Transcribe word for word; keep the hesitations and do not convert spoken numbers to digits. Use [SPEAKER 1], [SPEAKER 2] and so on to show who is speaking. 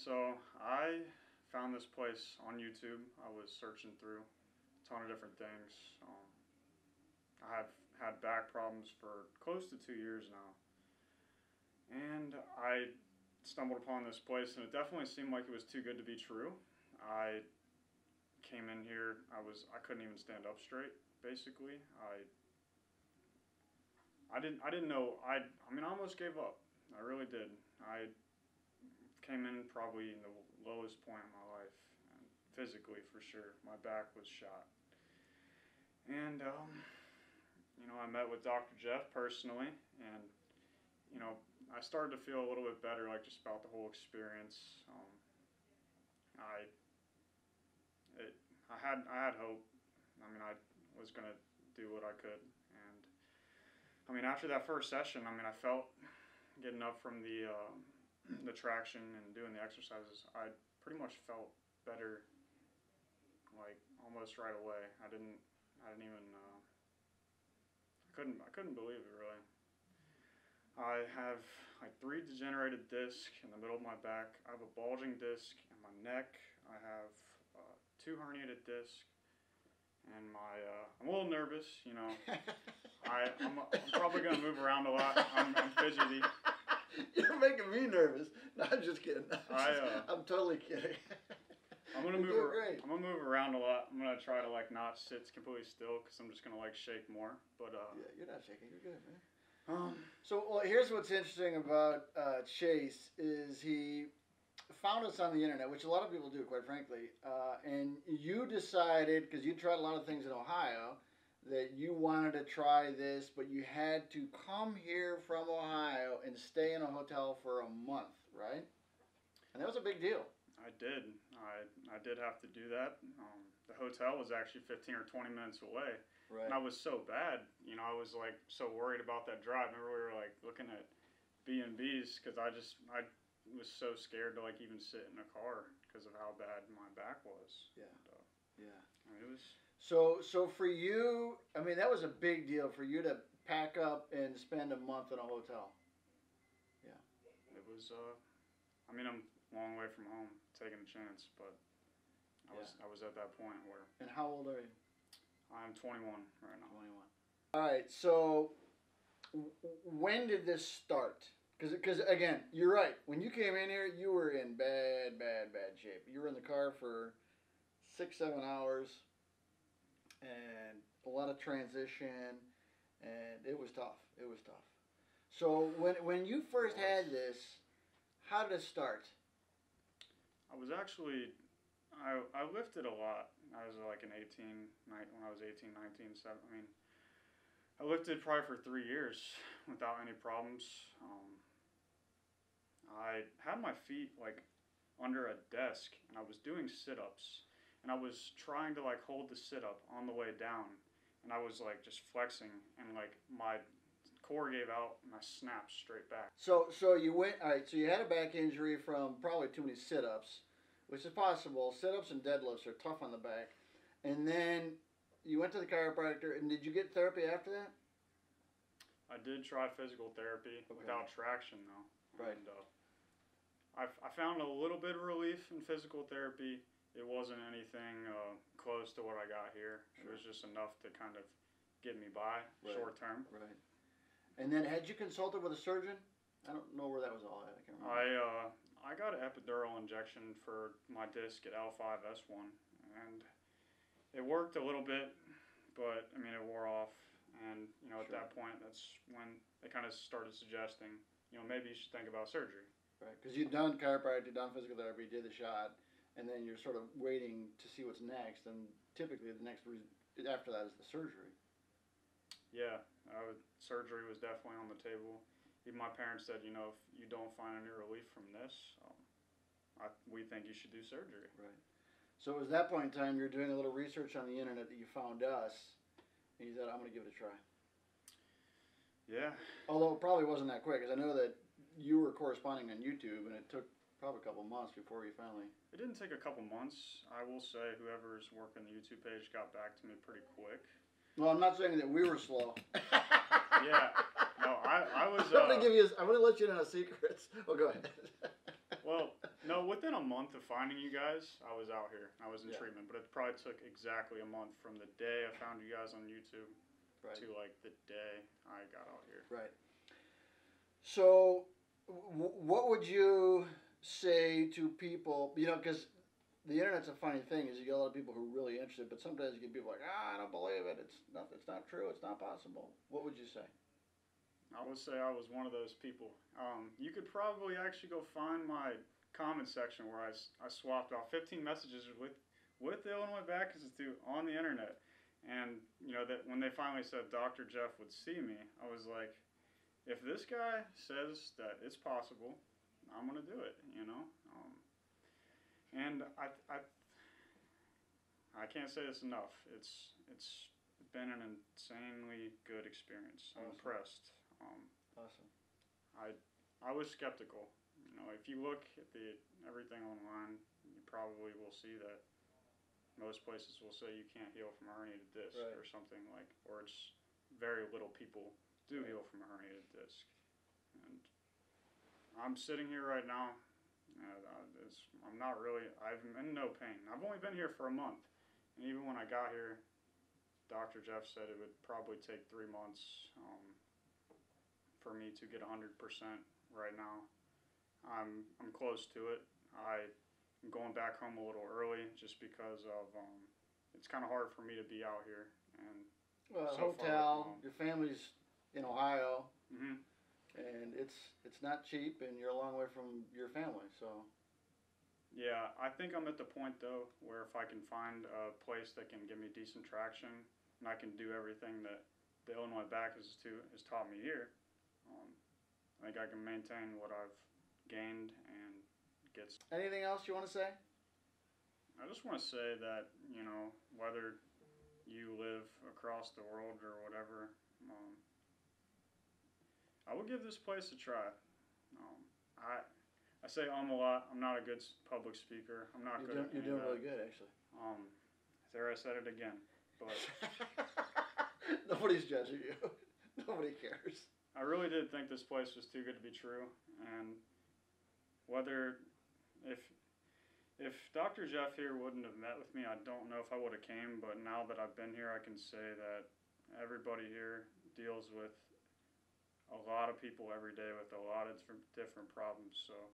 [SPEAKER 1] So I found this place on YouTube. I was searching through a ton of different things. Um, I have had back problems for close to two years now, and I stumbled upon this place, and it definitely seemed like it was too good to be true. I came in here. I was I couldn't even stand up straight. Basically, I I didn't I didn't know I I mean I almost gave up. I really did. I came in probably in the lowest point in my life, and physically for sure. My back was shot, and um, you know I met with Doctor Jeff personally, and you know I started to feel a little bit better, like just about the whole experience. Um, I it I had I had hope. I mean I was gonna do what I could, and I mean after that first session, I mean I felt getting up from the um, the traction and doing the exercises, I pretty much felt better, like almost right away. I didn't, I didn't even, uh, I couldn't, I couldn't believe it really. I have like three degenerated discs in the middle of my back. I have a bulging disc in my neck. I have uh, two herniated discs, and my, uh, I'm a little nervous, you know. I, I'm, I'm probably gonna move around a lot. I'm, I'm fidgety.
[SPEAKER 2] You're making me nervous. No, I'm just kidding. I'm,
[SPEAKER 1] I,
[SPEAKER 2] just,
[SPEAKER 1] uh,
[SPEAKER 2] I'm totally kidding.
[SPEAKER 1] I'm gonna
[SPEAKER 2] You're
[SPEAKER 1] move.
[SPEAKER 2] doing
[SPEAKER 1] ar-
[SPEAKER 2] great.
[SPEAKER 1] I'm gonna move around a lot. I'm gonna try to like not sit completely still because I'm just gonna like shake more. But uh,
[SPEAKER 2] Yeah, you're not shaking. You're good, man.
[SPEAKER 1] um,
[SPEAKER 2] So, well, here's what's interesting about uh, Chase is he found us on the internet, which a lot of people do, quite frankly. Uh, and you decided, because you tried a lot of things in Ohio, that you wanted to try this, but you had to come here from Ohio and stay in a hotel for a month, right? And that was a big deal.
[SPEAKER 1] I did. I I did have to do that. Um, the hotel was actually fifteen or twenty minutes away,
[SPEAKER 2] Right.
[SPEAKER 1] and I was so bad. You know, I was like so worried about that drive. Remember, we were like looking at B and B's because I just I was so scared to like even sit in a car because of how bad my back was.
[SPEAKER 2] Yeah.
[SPEAKER 1] And, uh,
[SPEAKER 2] Yeah.
[SPEAKER 1] I mean, it was.
[SPEAKER 2] So, so for you, I mean, that was a big deal for you to pack up and spend a month in a hotel. Yeah.
[SPEAKER 1] It was. Uh, I mean, I'm a long way from home, taking a chance, but I was
[SPEAKER 2] Yeah.
[SPEAKER 1] I was at that point where
[SPEAKER 2] And how old are you?
[SPEAKER 1] I'm twenty-one right now.
[SPEAKER 2] twenty-one. All right. So, w- when did this start? Because, because again, you're right. When you came in here, you were in bad, bad, bad shape. You were in the car for six, seven hours, and a lot of transition, and it was tough. It was tough. So, when when you first had this, how did it start?
[SPEAKER 1] I was actually, I, I lifted a lot. I was like an eighteen, when I was eighteen, nineteen, seven, I mean, I lifted probably for three years without any problems. Um, I had my feet like under a desk, and I was doing sit-ups, and I was trying to like hold the sit-up on the way down, and I was like just flexing, and like my core gave out, and I snapped straight back.
[SPEAKER 2] So, so you went. All right. So you had a back injury from probably too many sit-ups, which is possible. Sit-ups and deadlifts are tough on the back, and then you went to the chiropractor. And did you get therapy after that?
[SPEAKER 1] I did try physical therapy
[SPEAKER 2] Okay.
[SPEAKER 1] without traction though.
[SPEAKER 2] Right.
[SPEAKER 1] And, uh, I, I found a little bit of relief in physical therapy. It wasn't anything uh, close to what I got here.
[SPEAKER 2] Sure.
[SPEAKER 1] It was just enough to kind of get me by
[SPEAKER 2] Right.
[SPEAKER 1] short term.
[SPEAKER 2] Right. And then had you consulted with a surgeon? I don't know where that was all at. I can't remember.
[SPEAKER 1] I uh, I got an epidural injection for my disc at L five S one, and it worked a little bit, but I mean it wore off. And you know, at
[SPEAKER 2] Sure.
[SPEAKER 1] that point, that's when they kind of started suggesting, you know, maybe you should think about surgery.
[SPEAKER 2] Right. Because you'd done chiropractic, done physical therapy, did the shot, and then you're sort of waiting to see what's next. And typically, the next re- after that is the surgery.
[SPEAKER 1] Yeah, I would, surgery was definitely on the table. Even my parents said, you know, if you don't find any relief from this, um, I, we think you should do surgery.
[SPEAKER 2] Right. So it was that point in time you were doing a little research on the internet that you found us, and you said, I'm going to give it a try.
[SPEAKER 1] Yeah.
[SPEAKER 2] Although it probably wasn't that quick, because I know that you were corresponding on YouTube, and it took probably a couple months before you finally...
[SPEAKER 1] It didn't take a couple months. I will say whoever's working the YouTube page got back to me pretty quick.
[SPEAKER 2] Well, I'm not saying that we were slow.
[SPEAKER 1] Yeah. No, I, I was...
[SPEAKER 2] I'm going
[SPEAKER 1] Uh,
[SPEAKER 2] to give you... I'm going to let you know secrets. Well, go ahead.
[SPEAKER 1] well, no, within a a month of finding you guys, I was out here. I was in
[SPEAKER 2] Yeah.
[SPEAKER 1] treatment, but it probably took exactly a month from the day I found you guys on YouTube
[SPEAKER 2] Right.
[SPEAKER 1] to like the day I got out here.
[SPEAKER 2] Right. So, w- what would you say to people? You know, because the internet's a funny thing. Is you get a lot of people who are really interested, but sometimes you get people like, ah, I don't believe it. It's not. It's not true. It's not possible. What would you say?
[SPEAKER 1] I would say I was one of those people. Um, you could probably actually go find my comment section where I, s- I swapped off fifteen messages with with the Illinois Back Institute on the internet, and you know that when they finally said Doctor Jeff would see me, I was like, if this guy says that it's possible, I'm gonna do it. You know, um, and I I I can't say this enough. It's it's been an insanely good experience. I'm
[SPEAKER 2] Awesome.
[SPEAKER 1] impressed. Um,
[SPEAKER 2] Awesome.
[SPEAKER 1] I I was skeptical. You know, if you look at the everything online, you probably will see that most places will say you can't heal from a herniated disc
[SPEAKER 2] Right.
[SPEAKER 1] or something like, or it's very little people do
[SPEAKER 2] Right.
[SPEAKER 1] heal from a herniated disc. And I'm sitting here right now. And uh, it's, I'm not really. I'm in no pain. I've only been here for a month, and even when I got here, Doctor Jeff said it would probably take three months. Um, for me to get one hundred percent right now. I'm I'm close to it. I'm going back home a little early just because of um, it's kind of hard for me to be out here. And
[SPEAKER 2] Well,
[SPEAKER 1] So far
[SPEAKER 2] hotel.
[SPEAKER 1] with mom.
[SPEAKER 2] Your family's in Ohio,
[SPEAKER 1] hmm
[SPEAKER 2] and it's it's not cheap, and you're a long way from your family. So.
[SPEAKER 1] yeah, I think I'm at the point though where if I can find a place that can give me decent traction and I can do everything that the Illinois Back Institute has taught me here, um, I think I can maintain what I've gained and get.
[SPEAKER 2] Anything else you want to say?
[SPEAKER 1] I just want to say that, you know, whether you live across the world or whatever, um, I would give this place a try. Um, I I say um a lot. I'm not a good s- public speaker. I'm not
[SPEAKER 2] You're
[SPEAKER 1] good
[SPEAKER 2] doing,
[SPEAKER 1] at
[SPEAKER 2] you're
[SPEAKER 1] any of
[SPEAKER 2] doing
[SPEAKER 1] that.
[SPEAKER 2] really good, actually.
[SPEAKER 1] Um, there I said it again. But
[SPEAKER 2] Nobody's judging you. Nobody cares.
[SPEAKER 1] I really did think this place was too good to be true, and whether if if Doctor Jeff here wouldn't have met with me, I don't know if I would have came. But now that I've been here, I can say that everybody here deals with a lot of people every day with a lot of different different problems. So